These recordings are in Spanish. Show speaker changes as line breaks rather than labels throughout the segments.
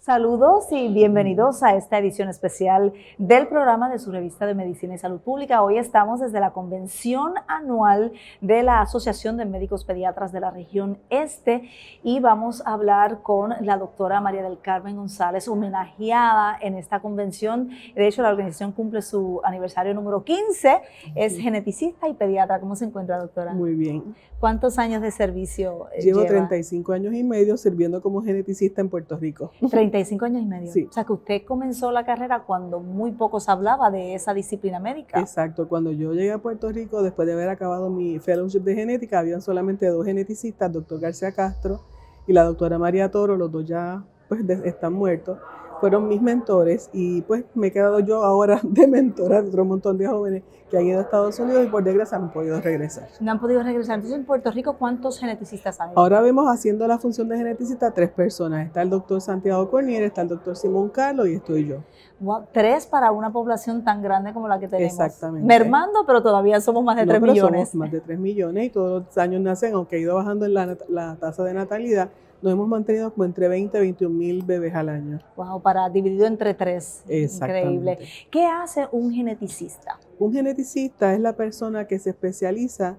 Saludos y bienvenidos a esta edición especial del programa de su revista de Medicina y Salud Pública. Hoy estamos desde la convención anual de la Asociación de Médicos Pediatras de la Región Este y vamos a hablar con la doctora María del Carmen González, homenajeada en esta convención. De hecho, la organización cumple su aniversario número 15, es geneticista y pediatra. ¿Cómo se encuentra, doctora?
Muy bien.
¿Cuántos años de servicio
Llevo
lleva?
35 años y medio sirviendo como geneticista en Puerto Rico.
35 años y medio.
Sí.
O sea que usted comenzó la carrera cuando muy poco se hablaba de esa disciplina médica.
Exacto. Cuando yo llegué a Puerto Rico, después de haber acabado mi fellowship de genética, habían solamente dos geneticistas, el doctor García Castro y la doctora María Toro, los dos ya pues, están muertos. Fueron mis mentores y pues me he quedado yo ahora de mentora de otro montón de jóvenes que han ido a Estados Unidos y por desgracia no han podido regresar.
No han podido regresar. Entonces, en Puerto Rico, ¿cuántos geneticistas hay?
Ahora vemos haciendo la función de geneticista 3 personas. Está el doctor Santiago Cornier, está el doctor Simón Carlos y estoy yo.
Wow, 3 para una población tan grande como la que tenemos.
Exactamente.
Mermando, pero todavía somos más de 3 millones.
Somos más de 3 millones y todos los años nacen, aunque ha ido bajando en la tasa de natalidad, nos hemos mantenido como entre 20 y 21 mil bebés al año.
Wow, dividido entre 3.
Exactamente.
Increíble. ¿Qué hace un geneticista?
Un geneticista es la persona que se especializa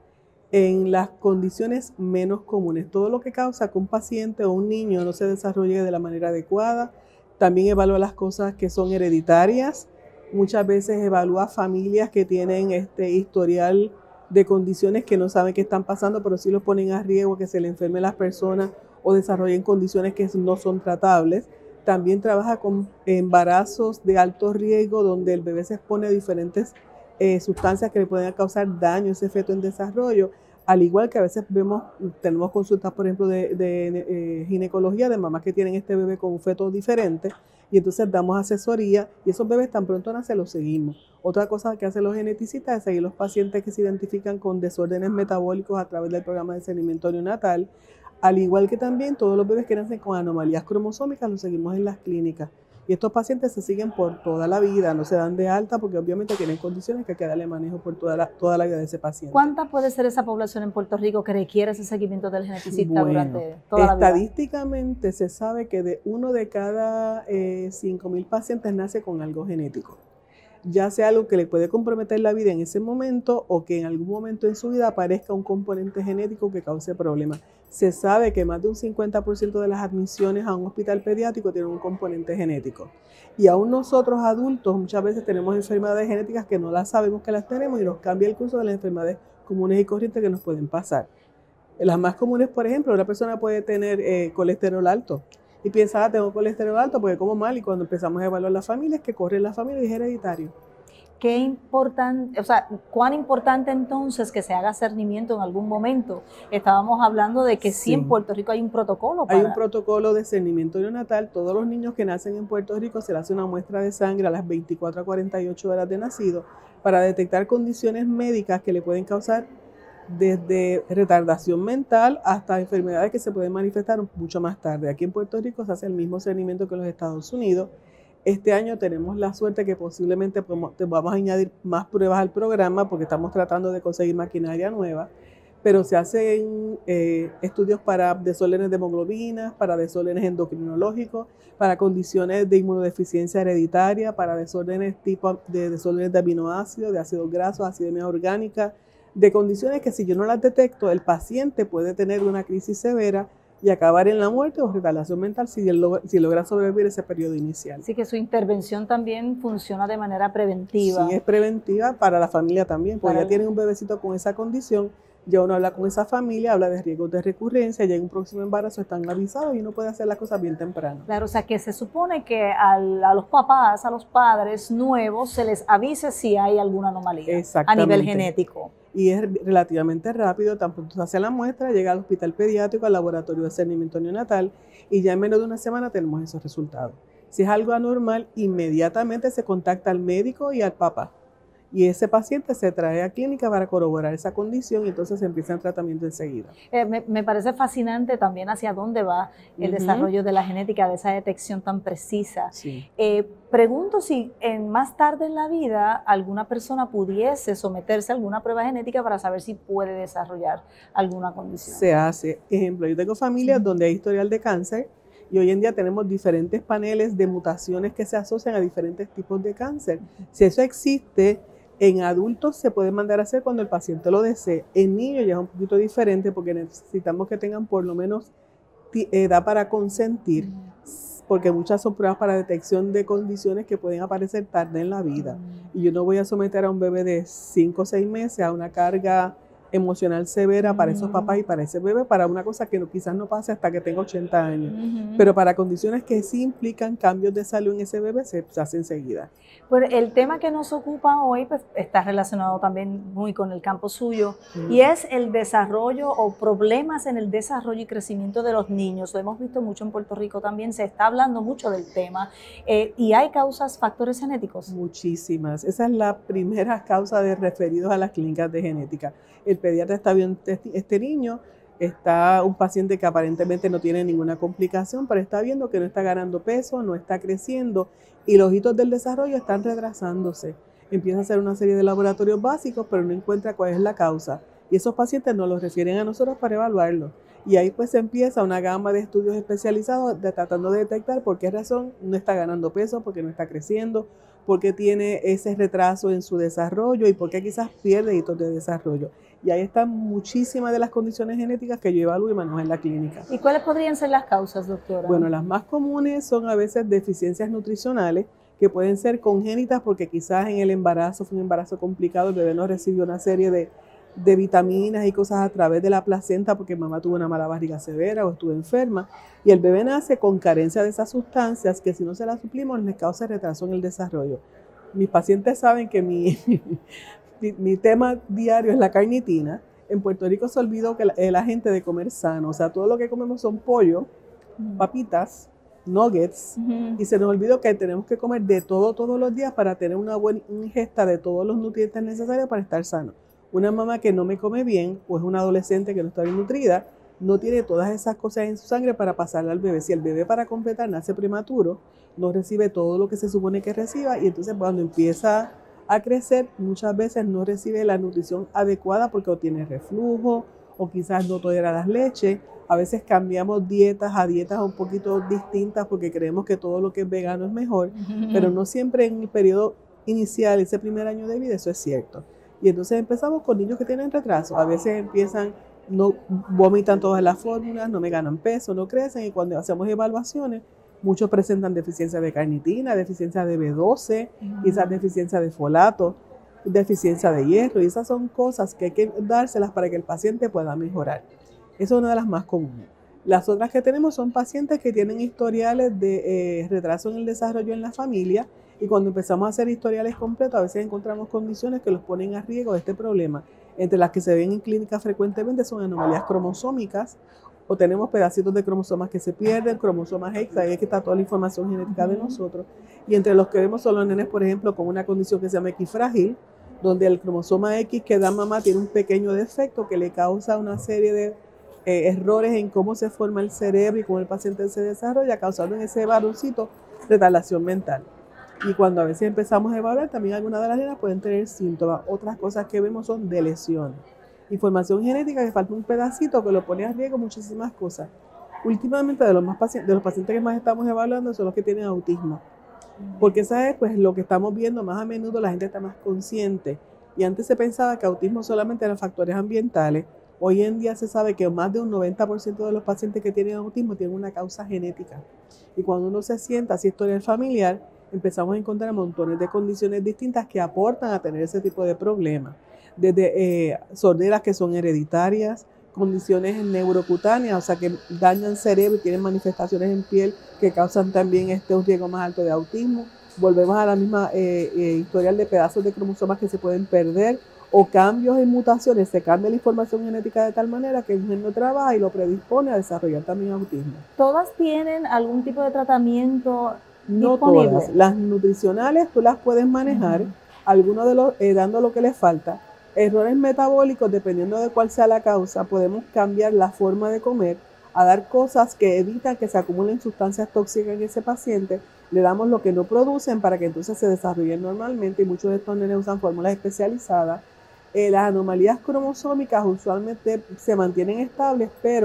en las condiciones menos comunes. Todo lo que causa que un paciente o un niño no se desarrolle de la manera adecuada. También evalúa las cosas que son hereditarias. Muchas veces evalúa familias que tienen historial de condiciones que no saben qué están pasando, pero sí los ponen a riesgo que se le enfermen las personas o desarrollen condiciones que no son tratables. También trabaja con embarazos de alto riesgo donde el bebé se expone a diferentes sustancias que le pueden causar daño a ese feto en desarrollo, al igual que a veces tenemos consultas, por ejemplo, de ginecología de mamás que tienen este bebé con un feto diferente y entonces damos asesoría y esos bebés tan pronto nacen los seguimos. Otra cosa que hacen los geneticistas es seguir los pacientes que se identifican con desórdenes metabólicos a través del programa de seguimiento neonatal, al igual que también todos los bebés que nacen con anomalías cromosómicas los seguimos en las clínicas. Y estos pacientes se siguen por toda la vida, no se dan de alta porque obviamente tienen condiciones que hay que darle manejo por toda la vida de ese paciente.
¿Cuánta puede ser esa población en Puerto Rico que requiere ese seguimiento del geneticista durante toda la vida?
Estadísticamente se sabe que de uno de cada 5.000 pacientes nace con algo genético. Ya sea algo que le puede comprometer la vida en ese momento o que en algún momento en su vida aparezca un componente genético que cause problemas. Se sabe que más de un 50% de las admisiones a un hospital pediátrico tienen un componente genético. Y aún nosotros adultos muchas veces tenemos enfermedades genéticas que no las sabemos que las tenemos y nos cambia el curso de las enfermedades comunes y corrientes que nos pueden pasar. Las más comunes, por ejemplo, una persona puede tener colesterol alto. Y piensa, tengo colesterol alto porque como mal, y cuando empezamos a evaluar las familias, que corre en la familia y es hereditario.
Qué importante, o sea, cuán importante entonces que se haga cernimiento en algún momento. Estábamos hablando de que sí en Puerto Rico hay un protocolo.
Hay un protocolo de cernimiento neonatal. Todos los niños que nacen en Puerto Rico se les hace una muestra de sangre a las 24 a 48 horas de nacido para detectar condiciones médicas que le pueden causar desde retardación mental hasta enfermedades que se pueden manifestar mucho más tarde. Aquí en Puerto Rico se hace el mismo cernimiento que en los Estados Unidos. Este año tenemos la suerte que posiblemente vamos a añadir más pruebas al programa porque estamos tratando de conseguir maquinaria nueva, pero se hacen estudios para desórdenes de hemoglobina, para desórdenes endocrinológicos, para condiciones de inmunodeficiencia hereditaria, para desórdenes de aminoácidos, de ácidos grasos, acidemia orgánica, de condiciones que si yo no las detecto, el paciente puede tener una crisis severa y acabar en la muerte o retardación mental si logra sobrevivir ese periodo inicial.
Así que su intervención también funciona de manera preventiva.
Sí, es preventiva para la familia también, porque ya tienen un bebecito con esa condición, ya uno habla con esa familia, habla de riesgos de recurrencia, ya en un próximo embarazo están avisados y uno puede hacer las cosas bien temprano.
Claro, o sea que se supone que a los papás, a los padres nuevos, se les avise si hay alguna anomalía a nivel genético.
Y es relativamente rápido, tan pronto se hace la muestra, llega al hospital pediátrico, al laboratorio de cernimiento neonatal y ya en menos de una semana tenemos esos resultados. Si es algo anormal, inmediatamente se contacta al médico y al papá. Y ese paciente se trae a clínica para corroborar esa condición y entonces se empieza el tratamiento enseguida.
Me parece fascinante también hacia dónde va el desarrollo de la genética, de esa detección tan precisa.
Sí.
Pregunto si más tarde en la vida alguna persona pudiese someterse a alguna prueba genética para saber si puede desarrollar alguna condición.
Se hace. Ejemplo, yo tengo familias donde hay historial de cáncer Y hoy en día tenemos diferentes paneles de mutaciones que se asocian a diferentes tipos de cáncer. Si eso existe, en adultos se puede mandar a hacer cuando el paciente lo desee. En niños ya es un poquito diferente porque necesitamos que tengan por lo menos edad para consentir, porque muchas son pruebas para detección de condiciones que pueden aparecer tarde en la vida. Y yo no voy a someter a un bebé de 5 o 6 meses a una carga emocional severa para esos papás y para ese bebé, para una cosa que quizás no pase hasta que tenga 80 años. Pero para condiciones que sí implican cambios de salud en ese bebé, se hace enseguida.
Pues el tema que nos ocupa hoy pues, está relacionado también muy con el campo suyo, y es el desarrollo o problemas en el desarrollo y crecimiento de los niños. Lo hemos visto mucho en Puerto Rico también, se está hablando mucho del tema, y hay causas, factores genéticos.
Muchísimas. Esa es la primera causa de referidos a las clínicas de genética. El pediatra está viendo este niño, está un paciente que aparentemente no tiene ninguna complicación, pero está viendo que no está ganando peso, no está creciendo y los hitos del desarrollo están retrasándose. Empieza a hacer una serie de laboratorios básicos, pero no encuentra cuál es la causa. Y esos pacientes nos los refieren a nosotros para evaluarlo. Y ahí pues empieza una gama de estudios especializados tratando de detectar por qué razón no está ganando peso, por qué no está creciendo, por qué tiene ese retraso en su desarrollo y por qué quizás pierde hitos de desarrollo. Y ahí están muchísimas de las condiciones genéticas que yo evalúo y manejo en la clínica.
¿Y cuáles podrían ser las causas, doctora?
Bueno, las más comunes son a veces deficiencias nutricionales que pueden ser congénitas porque quizás en el embarazo fue un embarazo complicado, el bebé no recibió una serie de vitaminas y cosas a través de la placenta porque mamá tuvo una mala barriga severa o estuvo enferma y el bebé nace con carencia de esas sustancias que si no se las suplimos les causa retraso en el desarrollo. Mis pacientes saben que mi tema diario es la carnitina. En Puerto Rico se olvidó que la gente de comer sano, o sea, todo lo que comemos son pollo, papitas, nuggets, y se nos olvidó que tenemos que comer de todo todos los días para tener una buena ingesta de todos los nutrientes necesarios para estar sano. Una mamá que no me come bien, o es una adolescente que no está bien nutrida, no tiene todas esas cosas en su sangre para pasarle al bebé. Si el bebé para completar nace prematuro, no recibe todo lo que se supone que reciba y entonces cuando empieza a crecer, muchas veces no recibe la nutrición adecuada porque o tiene reflujo o quizás no tolera las leches. A veces cambiamos dietas a dietas un poquito distintas porque creemos que todo lo que es vegano es mejor, pero no siempre en el periodo inicial, ese primer año de vida, eso es cierto. Y entonces empezamos con niños que tienen retraso. A veces empiezan, no vomitan todas las fórmulas, no me ganan peso, no crecen y cuando hacemos evaluaciones, muchos presentan deficiencia de carnitina, deficiencia de B12, quizás deficiencia de folato, deficiencia de hierro y esas son cosas que hay que dárselas para que el paciente pueda mejorar. Esa es una de las más comunes. Las otras que tenemos son pacientes que tienen historiales de retraso en el desarrollo en la familia y cuando empezamos a hacer historiales completos a veces encontramos condiciones que los ponen a riesgo de este problema. Entre las que se ven en clínica frecuentemente son anomalías cromosómicas o tenemos pedacitos de cromosomas que se pierden, cromosomas extra, ahí es que está toda la información genética de nosotros. Y entre los que vemos son los nenes, por ejemplo, con una condición que se llama X frágil, donde el cromosoma X que da mamá tiene un pequeño defecto que le causa una serie de errores en cómo se forma el cerebro y cómo el paciente se desarrolla, causando en ese varoncito retardación mental. Y cuando a veces empezamos a evaluar, también algunas de las nenas pueden tener síntomas. Otras cosas que vemos son de lesiones. Información genética que falta un pedacito que lo pone a riesgo muchísimas cosas. Últimamente de los pacientes que más estamos evaluando son los que tienen autismo. Porque ¿sabes? Pues lo que estamos viendo más a menudo la gente está más consciente. Y antes se pensaba que autismo solamente eran factores ambientales. Hoy en día se sabe que más de un 90% de los pacientes que tienen autismo tienen una causa genética. Y cuando uno se sienta así historial familiar, empezamos a encontrar montones de condiciones distintas que aportan a tener ese tipo de problemas. Desde sorderas que son hereditarias, condiciones neurocutáneas, o sea que dañan cerebro y tienen manifestaciones en piel que causan también un riesgo más alto de autismo. Volvemos a la misma historial de pedazos de cromosomas que se pueden perder o cambios en mutaciones, se cambia la información genética de tal manera que el gen no trabaja y lo predispone a desarrollar también autismo.
¿Todas tienen algún tipo de tratamiento
no
disponible?
Todas. Las nutricionales tú las puedes manejar, algunos de los dando lo que les falta. Errores metabólicos, dependiendo de cuál sea la causa, podemos cambiar la forma de comer, a dar cosas que evitan que se acumulen sustancias tóxicas en ese paciente, le damos lo que no producen para que entonces se desarrollen normalmente y muchos de estos nenes usan fórmulas especializadas. Las anomalías cromosómicas usualmente se mantienen estables, pero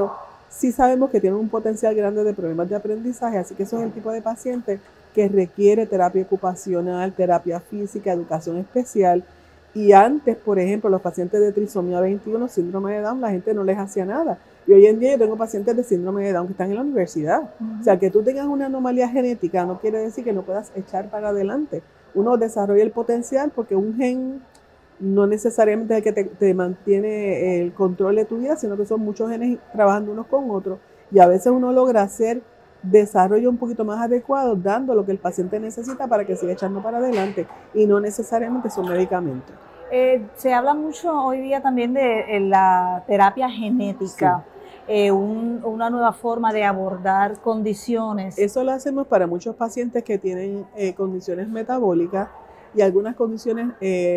sí sabemos que tienen un potencial grande de problemas de aprendizaje, así que eso es el tipo de paciente que requiere terapia ocupacional, terapia física, educación especial. Y antes, por ejemplo, los pacientes de trisomía 21, síndrome de Down, la gente no les hacía nada. Y hoy en día yo tengo pacientes de síndrome de Down que están en la universidad. O sea, que tú tengas una anomalía genética no quiere decir que no puedas echar para adelante. Uno desarrolla el potencial porque un gen no necesariamente es el que te mantiene el control de tu vida, sino que son muchos genes trabajando unos con otros. Y a veces uno logra hacer desarrollo un poquito más adecuado, dando lo que el paciente necesita para que siga echando para adelante. Y no necesariamente son medicamentos.
Se habla mucho hoy día también de la terapia genética. Sí. Una nueva forma de abordar condiciones.
Eso lo hacemos para muchos pacientes que tienen condiciones metabólicas y algunas condiciones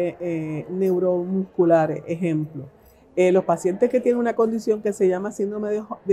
neuromusculares, ejemplo. Los pacientes que tienen una condición que se llama síndrome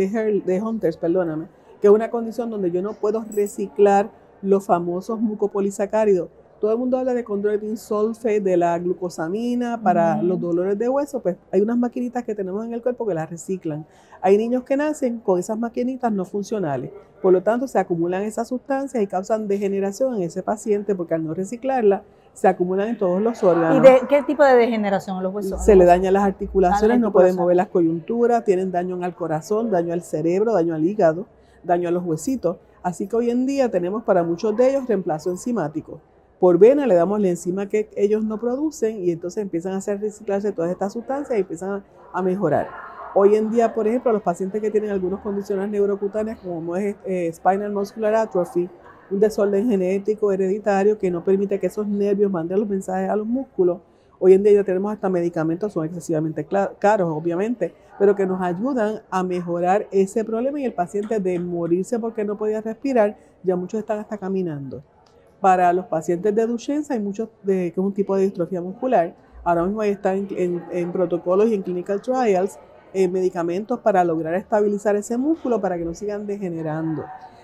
de Hunters, perdóname, que es una condición donde yo no puedo reciclar los famosos mucopolisacáridos. Todo el mundo habla de chondroitin sulfate, de la glucosamina para los dolores de hueso. Pues hay unas maquinitas que tenemos en el cuerpo que las reciclan. Hay niños que nacen con esas maquinitas no funcionales. Por lo tanto, se acumulan esas sustancias y causan degeneración en ese paciente porque al no reciclarla, se acumulan en todos los órganos.
¿Y de qué tipo de degeneración en los huesos?
Se le dañan las articulaciones, no pueden mover las coyunturas, tienen daño al corazón, daño al cerebro, daño al hígado, daño a los huesitos. Así que hoy en día tenemos para muchos de ellos reemplazo enzimático. Por vena le damos la enzima que ellos no producen y entonces empiezan a hacer reciclarse todas estas sustancias y empiezan a mejorar. Hoy en día, por ejemplo, los pacientes que tienen algunas condiciones neurocutáneas como es Spinal Muscular Atrophy, un desorden genético hereditario que no permite que esos nervios manden los mensajes a los músculos. Hoy en día ya tenemos hasta medicamentos, son excesivamente caros, obviamente, pero que nos ayudan a mejorar ese problema y el paciente de morirse porque no podía respirar, ya muchos están hasta caminando. Para los pacientes de Duchenne hay muchos que es un tipo de distrofia muscular. Ahora mismo ahí están en protocolos y en clinical trials medicamentos para lograr estabilizar ese músculo para que no sigan degenerando.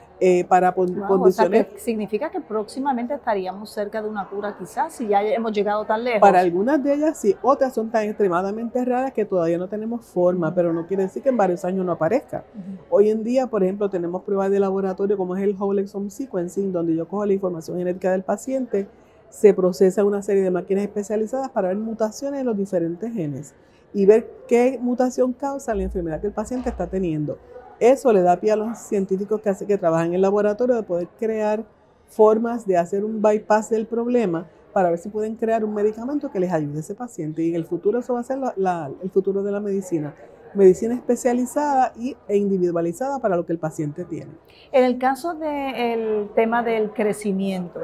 Para condiciones...
O sea, que significa que próximamente estaríamos cerca de una cura quizás, si ya hemos llegado tan lejos.
Para algunas de ellas sí, otras son tan extremadamente raras que todavía no tenemos forma, pero no quiere decir que en varios años no aparezca. Hoy en día, por ejemplo, tenemos pruebas de laboratorio como es el whole exome sequencing, donde yo cojo la información genética del paciente, se procesa una serie de máquinas especializadas para ver mutaciones en los diferentes genes y ver qué mutación causa la enfermedad que el paciente está teniendo. Eso le da pie a los científicos que trabajan en el laboratorio de poder crear formas de hacer un bypass del problema para ver si pueden crear un medicamento que les ayude a ese paciente. Y en el futuro eso va a ser el futuro de la medicina. Medicina especializada e individualizada para lo que el paciente tiene.
En el caso del tema del crecimiento,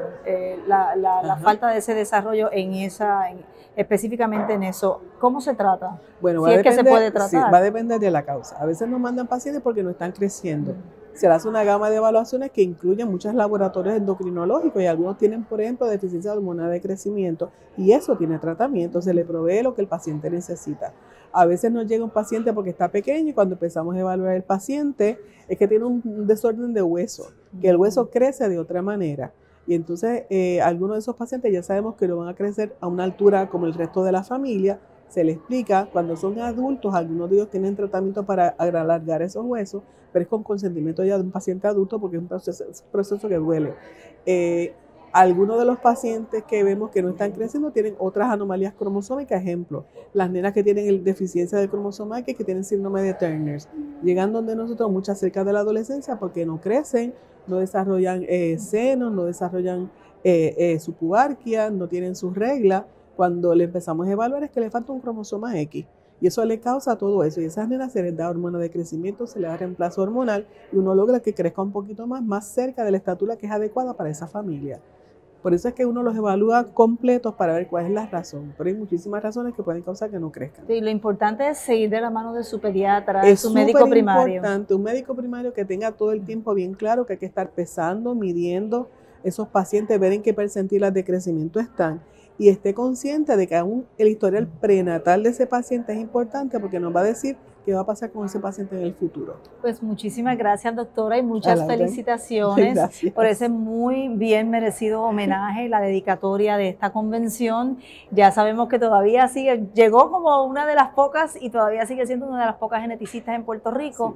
la falta de ese desarrollo específicamente en eso, ¿cómo se trata?
Bueno,
si es que se puede tratar.
Sí, va a depender de la causa. A veces nos mandan pacientes porque no están creciendo. Se le hace una gama de evaluaciones que incluyen muchos laboratorios endocrinológicos y algunos tienen, por ejemplo, deficiencia hormonal de crecimiento y eso tiene tratamiento, se le provee lo que el paciente necesita. A veces nos llega un paciente porque está pequeño y cuando empezamos a evaluar el paciente es que tiene un desorden de hueso, que el hueso crece de otra manera. Y entonces algunos de esos pacientes ya sabemos que no van a crecer a una altura como el resto de la familia. Se les explica, cuando son adultos, algunos de ellos tienen tratamiento para alargar esos huesos, pero es con consentimiento ya de un paciente adulto porque es un proceso que duele. Algunos de los pacientes que vemos que no están creciendo tienen otras anomalías cromosómicas, ejemplo, las nenas que tienen deficiencia del cromosoma X, que tienen síndrome de Turner, llegan donde nosotros muchas cerca de la adolescencia porque no crecen, no desarrollan senos, no desarrollan su pubarquia, no tienen sus reglas. Cuando le empezamos a evaluar es que le falta un cromosoma X y eso le causa todo eso y a esas nenas se les da hormona de crecimiento, se les da reemplazo hormonal y uno logra que crezca un poquito más cerca de la estatura que es adecuada para esa familia. Por eso es que uno los evalúa completos para ver cuál es la razón, pero hay muchísimas razones que pueden causar que no crezcan.
Sí, lo importante es seguir de la mano de su pediatra, de su médico primario. Es
importante, un médico primario que tenga todo el tiempo bien claro que hay que estar pesando, midiendo esos pacientes, ver en qué percentilas de crecimiento están y esté consciente de que aún el historial prenatal de ese paciente es importante porque nos va a decir qué va a pasar con ese paciente en el futuro.
Pues muchísimas gracias, doctora, y muchas felicitaciones por ese muy bien merecido homenaje, la dedicatoria de esta convención. Ya sabemos que todavía llegó como una de las pocas y todavía sigue siendo una de las pocas geneticistas en Puerto Rico. Sí.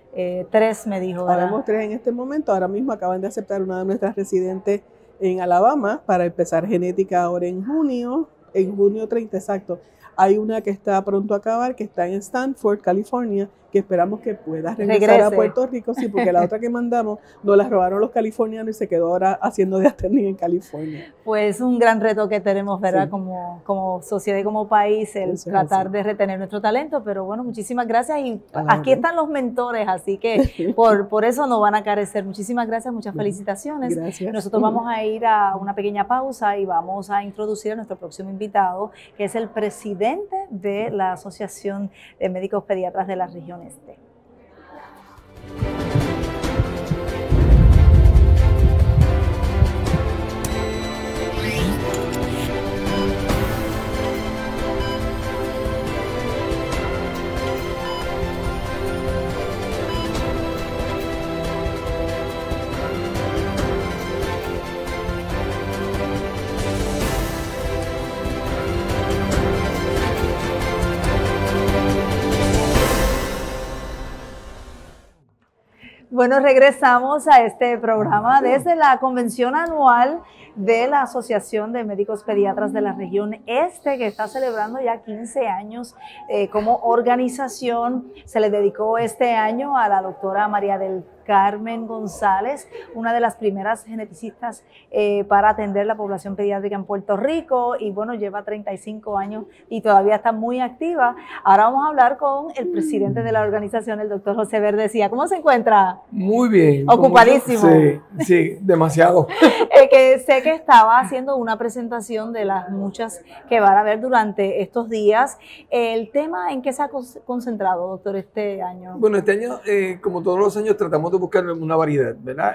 3 me dijo, ¿verdad?
Habemos 3 en este momento. Ahora mismo acaban de aceptar una de nuestras residentes en Alabama para empezar genética ahora en junio 30 exacto. Hay una que está pronto a acabar, que está en Stanford, California, que esperamos que pueda regresar a Puerto Rico, sí, porque la otra que mandamos nos la robaron los californianos y se quedó ahora haciendo de attending en California.
Pues un gran reto que tenemos, ¿verdad? Sí. Como sociedad y como país, el
Eso
tratar de retener nuestro talento, pero bueno, muchísimas gracias y aquí están los mentores, así que por eso no van a carecer. Muchísimas gracias, muchas felicitaciones.
Gracias.
Nosotros vamos a ir a una pequeña pausa y vamos a introducir a nuestro próximo invitado, que es el presidente de la Asociación de Médicos Pediatras de la Región Este. Bueno, regresamos a este programa desde la convención anual de la Asociación de Médicos Pediatras de la Región Este, que está celebrando ya 15 años como organización. Se le dedicó este año a la doctora María del Carmen González, una de las primeras geneticistas para atender la población pediátrica en Puerto Rico, y bueno, lleva 35 años y todavía está muy activa. Ahora vamos a hablar con el presidente de la organización, el doctor José Verdecía. ¿Cómo se encuentra?
Muy bien.
Ocupadísimo.
Sí, demasiado.
Que sé que estaba haciendo una presentación de las muchas que van a haber durante estos días. ¿El tema en qué se ha concentrado, doctor, este año?
Bueno, este año, como todos los años, tratamos de buscar una variedad, ¿verdad?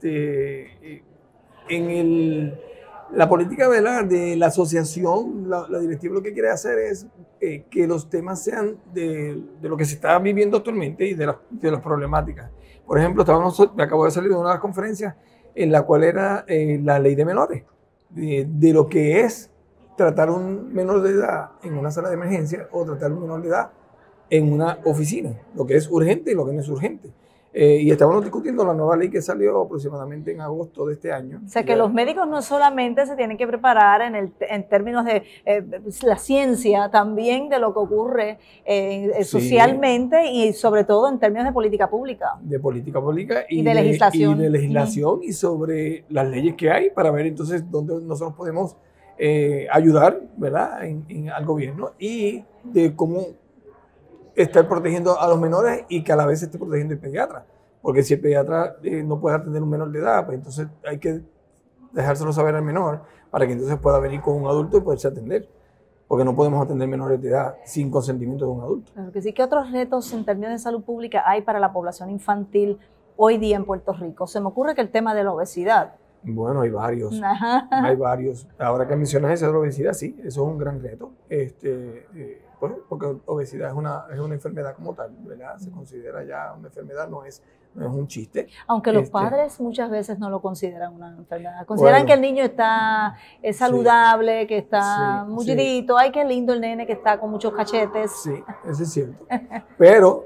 La política, ¿verdad?, de la asociación, la directiva lo que quiere hacer es que los temas sean de lo que se está viviendo actualmente y de las problemáticas. Por ejemplo, acabo de salir de una de las conferencias en la cual era la ley de menores, de lo que es tratar un menor de edad en una sala de emergencia o tratar un menor de edad en una oficina, lo que es urgente y lo que no es urgente. Y estábamos discutiendo la nueva ley que salió aproximadamente en agosto de este año.
O sea, que los médicos no solamente se tienen que preparar en términos de la ciencia, también de lo que ocurre socialmente y sobre todo en términos de política pública.
De política pública y
de legislación.
Y de legislación y sobre las leyes que hay para ver entonces dónde nosotros podemos ayudar, ¿verdad?, al gobierno y de cómo estar protegiendo a los menores y que a la vez esté protegiendo al pediatra. Porque si el pediatra no puede atender a un menor de edad, pues entonces hay que dejárselo saber al menor para que entonces pueda venir con un adulto y poderse atender. Porque no podemos atender menores de edad sin consentimiento de un adulto.
Claro que sí. ¿Qué otros retos en términos de salud pública hay para la población infantil hoy día en Puerto Rico? Se me ocurre que el tema de la obesidad.
Bueno, hay varios. Hay varios. Ahora que mencionas eso de la obesidad, sí, eso es un gran reto. Pues, porque obesidad es una enfermedad como tal, ¿verdad? Se considera ya una enfermedad, no es un chiste.
Aunque los padres muchas veces no lo consideran una enfermedad. Consideran que el niño es saludable, sí, que está mullidito, ay, qué lindo el nene que está con muchos cachetes.
Sí, eso es cierto. Pero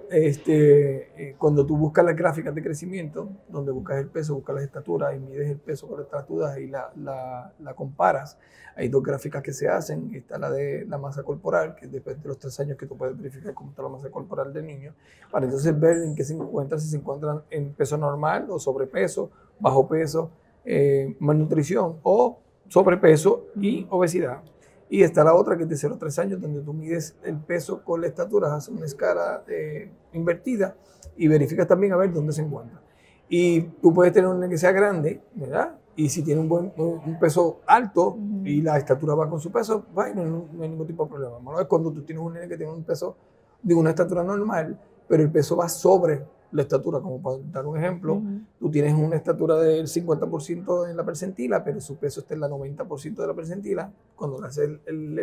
cuando tú buscas las gráficas de crecimiento, donde buscas el peso, buscas las estaturas y mides el peso con las estaturas y la comparas, hay dos gráficas que se hacen. Está la de la masa corporal, que después de los 3 años que tú puedes verificar cómo está la masa corporal del niño, para entonces ver en qué se encuentran, si se encuentran en peso normal o sobrepeso, bajo peso, malnutrición o sobrepeso y obesidad. Y está la otra que es de 0 a 3 años, donde tú mides el peso con la estatura, haces una escala invertida y verificas también a ver dónde se encuentra. Y tú puedes tener un nene que sea grande, ¿verdad? Y si tiene un peso alto y la estatura va con su peso, no hay ningún tipo de problema. Malo es cuando tú tienes un nene que tiene un peso de una estatura normal, pero el peso va sobre la estatura. Como para dar un ejemplo, tú tienes una estatura del 50% en la percentila, pero su peso está en la 90% de la percentila. Cuando le haces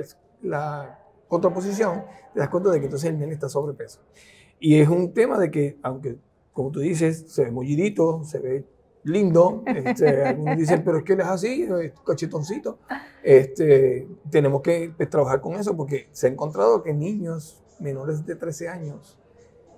la contraposición, te das cuenta de que entonces el nene está sobrepeso. Y es un tema de que, aunque, como tú dices, se ve mullidito, se ve lindo, algunos dicen, pero es que él es así, cachetoncito. Tenemos que trabajar con eso porque se ha encontrado que niños menores de 13 años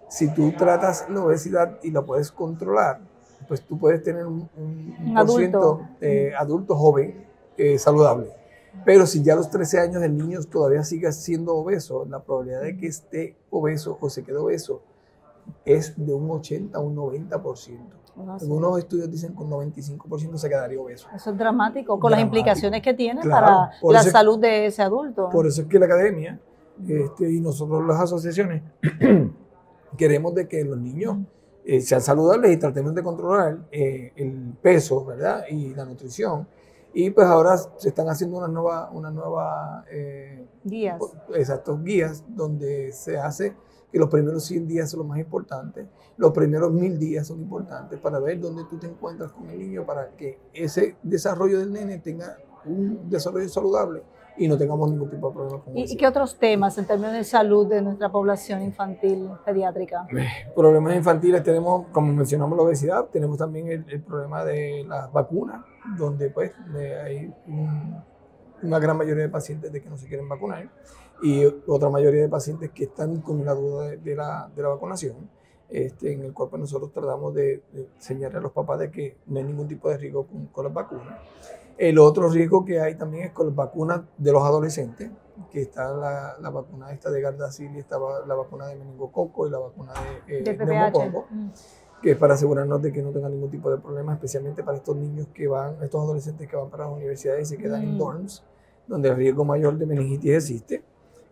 si tú tratas la obesidad y la puedes controlar, pues tú puedes tener un
adulto,
adulto joven saludable. Pero si ya a los 13 años el niño todavía sigue siendo obeso, la probabilidad de que esté obeso o se quede obeso es de un 80 a un 90%. Algunos estudios dicen que un 95% se quedaría obeso.
Eso es dramático, con las implicaciones que tiene
claro,
para la salud de ese adulto.
Por eso es que la academia y nosotros las asociaciones queremos de que los niños sean saludables y tratemos de controlar el peso, ¿verdad? Y la nutrición. Y pues ahora se están haciendo una nueva
guías.
Exacto, guías donde se hace que los primeros 100 días son los más importantes, los primeros 1000 días son importantes para ver dónde tú te encuentras con el niño, para que ese desarrollo del nene tenga un desarrollo saludable y no tengamos ningún tipo de problema con eso.
¿Y qué otros temas en términos de salud de nuestra población infantil pediátrica?
Problemas infantiles tenemos, como mencionamos, la obesidad, tenemos también el problema de las vacunas, donde pues hay una gran mayoría de pacientes de que no se quieren vacunar y otra mayoría de pacientes que están con la duda de la vacunación, en el cual pues nosotros tratamos de enseñarle a los papás de que no hay ningún tipo de riesgo con las vacunas. El otro riesgo que hay también es con las vacunas de los adolescentes, que está la vacuna esta de Gardasil, y está la vacuna de meningococo y la vacuna de neumococo, que es para asegurarnos de que no tengan ningún tipo de problema, especialmente para estos niños estos adolescentes que van para las universidades y se quedan en dorms, donde el riesgo mayor de meningitis existe.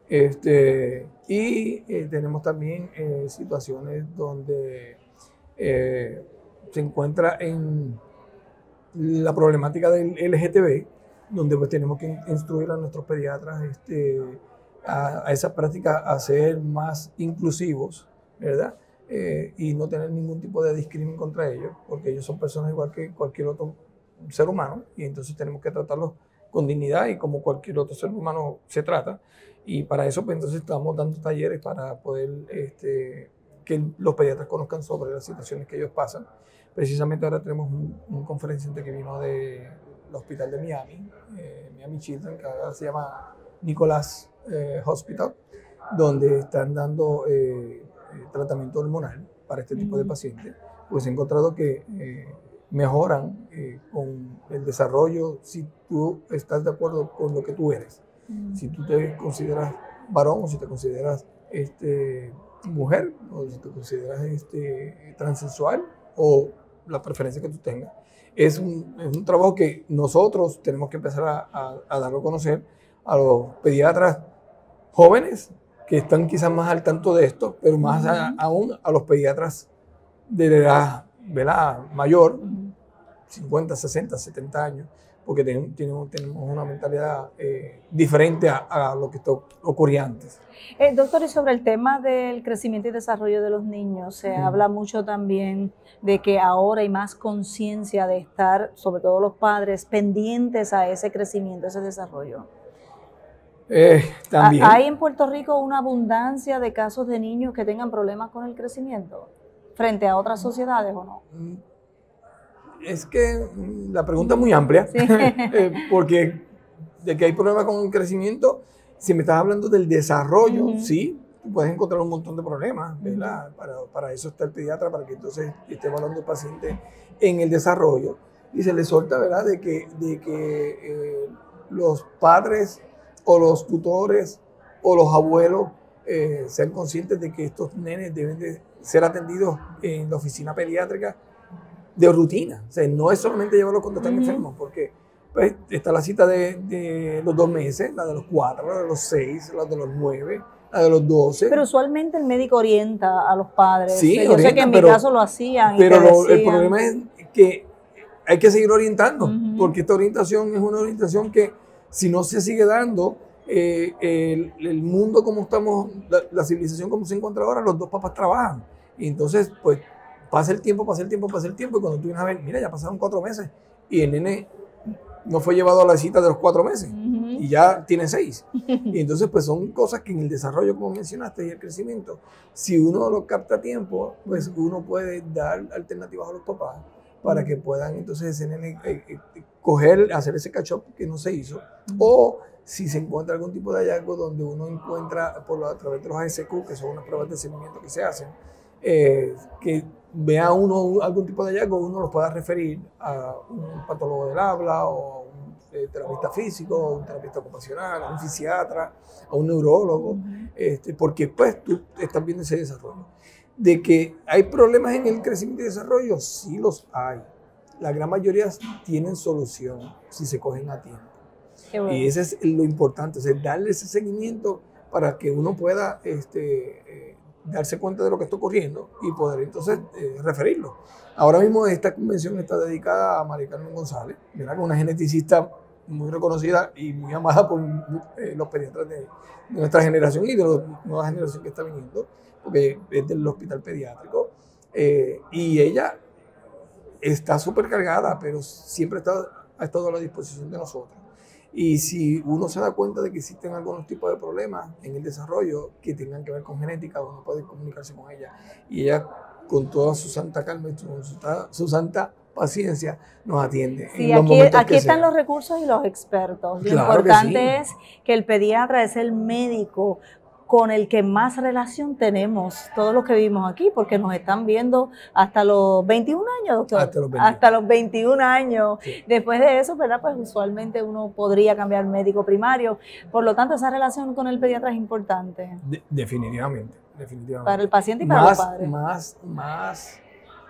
Tenemos también situaciones donde se encuentra en la problemática del LGTB, donde pues tenemos que instruir a nuestros pediatras a esa práctica, a ser más inclusivos, ¿verdad? Y no tener ningún tipo de discriminación contra ellos, porque ellos son personas igual que cualquier otro ser humano, y entonces tenemos que tratarlos con dignidad y como cualquier otro ser humano se trata. Y para eso pues entonces estamos dando talleres para poder que los pediatras conozcan sobre las situaciones que ellos pasan. Precisamente ahora tenemos un conferenciante que vino del hospital de Miami, Miami Children, que ahora se llama Nicholas Hospital, donde están dando tratamiento hormonal para este tipo de pacientes. Pues he encontrado que mejoran con el desarrollo si tú estás de acuerdo con lo que tú eres. Si tú te consideras varón o si te consideras mujer o si te consideras transexual o la preferencia que tú tengas. Es un trabajo que nosotros tenemos que empezar a darlo a conocer a los pediatras jóvenes que están quizás más al tanto de esto, pero más aún a los pediatras de la edad, ¿verdad?, mayor, 50, 60, 70 años, porque tenemos una mentalidad diferente a lo que ocurría antes.
Doctor, y sobre el tema del crecimiento y desarrollo de los niños, se habla mucho también de que ahora hay más conciencia de estar, sobre todo los padres, pendientes a ese crecimiento, ese desarrollo.
También.
¿Hay en Puerto Rico una abundancia de casos de niños que tengan problemas con el crecimiento frente a otras sociedades o no?
Es que la pregunta es muy amplia, sí. Porque de que hay problemas con el crecimiento, si me estás hablando del desarrollo, sí, tú puedes encontrar un montón de problemas, ¿verdad? Para eso está el pediatra, para que entonces esté evaluando al paciente en el desarrollo. Y se le suelta, ¿verdad?, de que los padres o los tutores o los abuelos sean conscientes de que estos nenes deben de ser atendidos en la oficina pediátrica de rutina. O sea, no es solamente llevarlos cuando están enfermos, porque pues, está la cita de los 2 meses, la de los 4, la de los 6, la de los 9, la de los 12.
Pero usualmente el médico orienta a los padres.
Sí,
yo sé que en mi caso lo hacían.
Pero el problema es que hay que seguir orientando, porque esta orientación es una orientación que si no se sigue dando, el mundo como estamos, la civilización como se encuentra ahora, los 2 papás trabajan. Y entonces, pues, pasa el tiempo, y cuando tú vienes a ver, mira, ya pasaron 4 meses y el nene no fue llevado a la cita de los 4 meses y ya tiene 6. Y entonces, pues son cosas que en el desarrollo, como mencionaste, y el crecimiento, si uno lo capta a tiempo, pues uno puede dar alternativas a los papás para que puedan entonces ese nene hacer ese catch-up que no se hizo, o si se encuentra algún tipo de hallazgo donde uno encuentra a través de los ASQ, que son unas pruebas de seguimiento que se hacen, que vea uno algún tipo de hallazgo, uno lo pueda referir a un patólogo del habla o a un terapista físico, a un terapista ocupacional, a un fisiatra, a un neurólogo, porque pues tú estás viendo ese desarrollo. De que hay problemas en el crecimiento y desarrollo, sí los hay. La gran mayoría tienen solución si se cogen a tiempo. Bueno. Y ese es lo importante, o sea, darle ese seguimiento para que uno pueda darse cuenta de lo que está ocurriendo y poder entonces referirlo. Ahora mismo esta convención está dedicada a María Carmen González, ¿verdad? Que es una geneticista muy reconocida y muy amada por los pediatras de nuestra generación y de la nueva generación que está viniendo, porque es del hospital pediátrico. Y ella está súper cargada, pero siempre ha estado a la disposición de nosotros. Y si uno se da cuenta de que existen algunos tipos de problemas en el desarrollo que tengan que ver con genética, uno puede comunicarse con ella. Y ella, con toda su santa calma y su santa paciencia, nos atiende.
Sí, aquí están los recursos y los expertos. Lo importante es que el pediatra es el médico con el que más relación tenemos todos los que vivimos aquí, porque nos están viendo hasta los 21 años, doctor. Hasta los 21 años. Sí. Después de eso, ¿verdad? Pues usualmente uno podría cambiar médico primario. Por lo tanto, esa relación con el pediatra es importante.
Definitivamente.
Para el paciente y para los padres.
Más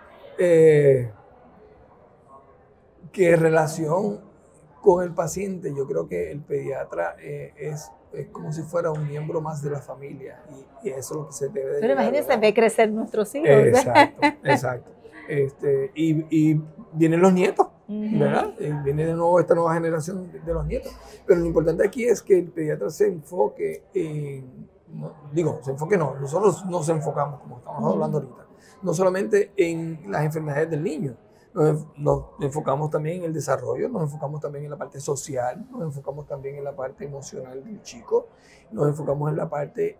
que relación con el paciente, yo creo que el pediatra es como si fuera un miembro más de la familia y eso es lo que se debe de.
Pero imagínense, ve crecer nuestros hijos.
Exacto. Y vienen los nietos, ¿verdad? Viene de nuevo esta nueva generación de los nietos. Pero lo importante aquí es que el pediatra se enfoque nosotros nos enfocamos, como estamos hablando ahorita, no solamente en las enfermedades del niño. Nos enfocamos también en el desarrollo, nos enfocamos también en la parte social, nos enfocamos también en la parte emocional del chico, nos enfocamos en la parte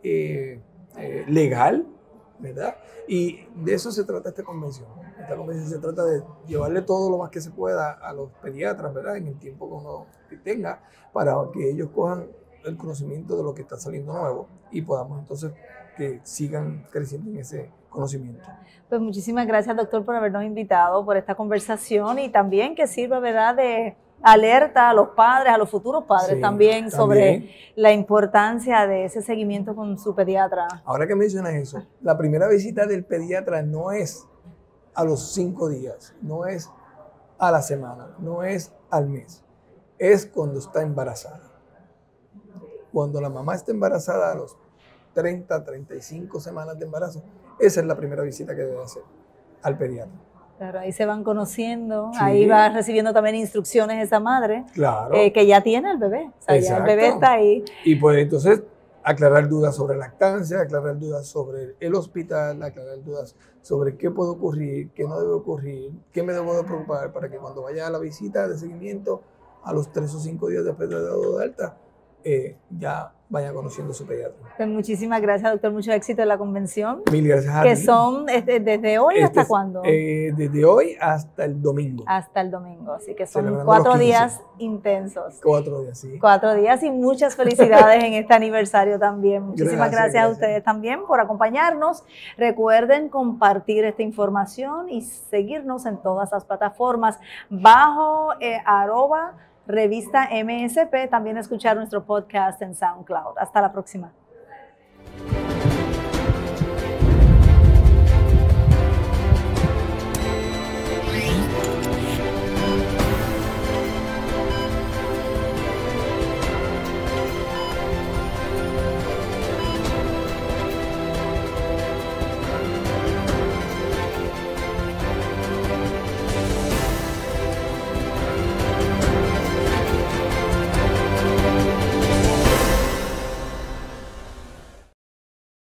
legal, ¿verdad? Y de eso se trata esta convención. Esta convención se trata de llevarle todo lo más que se pueda a los pediatras, ¿verdad? En el tiempo que uno tenga, para que ellos cojan el conocimiento de lo que está saliendo nuevo y podamos entonces que sigan creciendo en ese conocimiento.
Pues muchísimas gracias, doctor, por habernos invitado, por esta conversación y también que sirva, ¿verdad?, de alerta a los padres, a los futuros padres también sobre la importancia de ese seguimiento con su pediatra.
Ahora que mencionas eso, la primera visita del pediatra no es a los 5 días, no es a la semana, no es al mes, es cuando está embarazada. Cuando la mamá está embarazada a los 30, 35 semanas de embarazo, esa es la primera visita que debe hacer al pediatra.
Claro, ahí se van conociendo, ahí va recibiendo también instrucciones esa madre,
claro,
que ya tiene el bebé, o sea, ya el bebé está ahí.
Y pues entonces aclarar dudas sobre lactancia, aclarar dudas sobre el hospital, aclarar dudas sobre qué puede ocurrir, qué no debe ocurrir, qué me debo de preocupar para que cuando vaya a la visita de seguimiento a los 3 o 5 días después de dado de alta, ya vaya conociendo su pediatra.
Pues muchísimas gracias, doctor. Mucho éxito en la convención.
Mil gracias a ti.
Que son desde hoy hasta cuándo?
Desde hoy hasta el domingo.
Hasta el domingo. Así que son 4 días intensos.
4 días, sí.
4 días y muchas felicidades en este aniversario también. Muchísimas gracias a ustedes también por acompañarnos. Recuerden compartir esta información y seguirnos en todas las plataformas bajo @ Revista MSP, también escuchar nuestro podcast en SoundCloud. Hasta la próxima.